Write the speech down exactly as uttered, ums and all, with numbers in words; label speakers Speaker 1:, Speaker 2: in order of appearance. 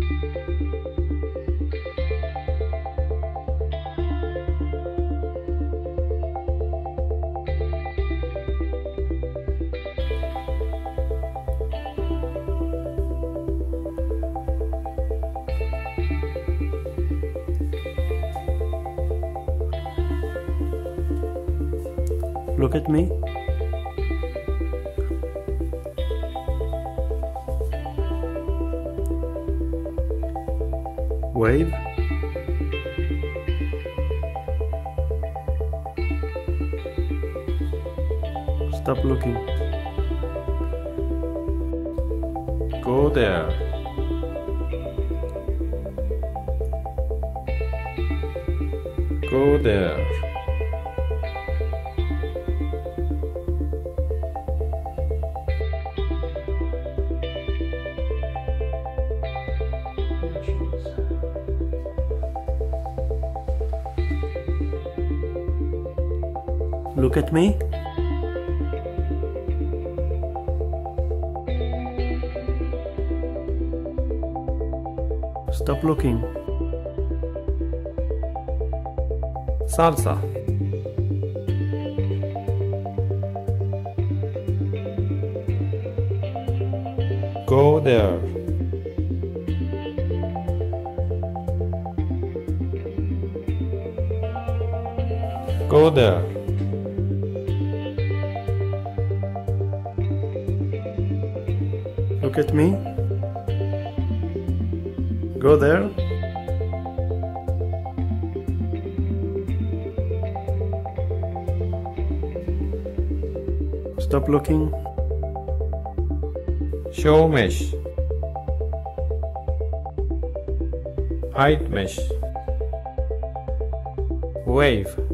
Speaker 1: Look at me. Wave. Stop looking. Go there. Go there. Look at me. Stop looking.
Speaker 2: Salsa. Go there. Go there.
Speaker 1: Look at me. Go there. Stop looking.
Speaker 2: Show mesh. Hide mesh. Wave.